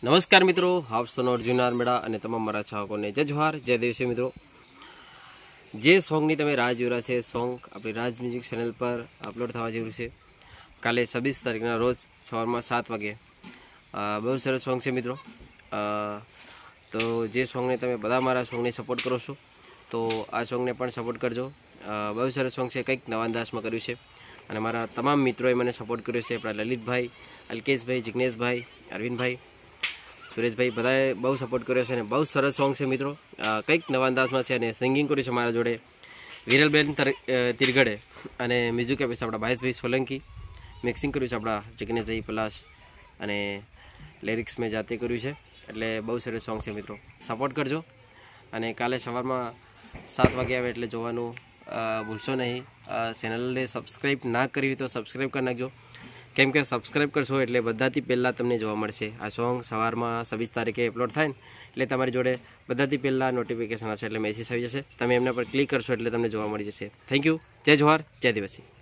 નમસ્કાર મિત્રો, આપ સૌનો અર્જુન આર્મેડા અને તમામ મારા ચાહકોને જય જોહાર, જય દેવસી. મિત્રો, જે સોંગની તમે રાહ જોઈ રહ્યા છે, સોંગ આપણી રાજ મ્યુઝિક ચેનલ પર અપલોડ થવા જેવું છે કાલે 26 તારીખના રોજ સવારમાં 7 વાગે. બહુ સરસ સોંગ છે મિત્રો. તો જે સોંગને તમે બધા મારા સોંગને સપોર્ટ કરો છો, તો આ સોંગને પણ સપોર્ટ કરજો. બહુ સરસ સોંગ છે, કંઈક નવા અંદાજમાં કર્યું છે અને મારા તમામ મિત્રોએ મને સપોર્ટ કર્યો છે. આપણા લલિતભાઈ, અલ્કેશભાઈ, જિગ્નેશભાઈ, અરવિંદભાઈ, સુરેશભાઈ, બધાએ બહુ સપોર્ટ કર્યો છે અને બહુ સરસ સોંગ છે મિત્રો. કંઈક નવા અંદાજમાં છે અને સિંગિંગ કર્યું છે મારા જોડે વિરલબેન તિરગડે અને મ્યુઝિક આપે છે આપણા ભાઈશભાઈ સોલંકી. મિક્સિંગ કર્યું છે આપણા જિગ્નેશભાઈ પલાશ અને લિરિક્સ મેં જાતે કર્યું છે. એટલે બહુ સરસ સોંગ છે મિત્રો, સપોર્ટ કરજો. અને કાલે સવારમાં 7 વાગે આવે એટલે જોવાનું ભૂલશો નહીં. ચેનલને સબસ્ક્રાઈબ ના કરી હોય તો સબસ્ક્રાઈબ કરી નાખજો, કેમ કે સબસ્ક્રાઈબ કરશો એટલે બધાથી પહેલાં તમને જોવા મળશે. આ સોંગ સવારમાં 26 તારીખે અપલોડ થાય ને એટલે તમારી જોડે બધાથી પહેલાં નોટિફિકેશન આવશે, એટલે મેસેજ આવી જશે. તમે એમના પર ક્લિક કરશો એટલે તમને જોવા મળી જશે. Thank you. જય જોહાર, જય દિવસી.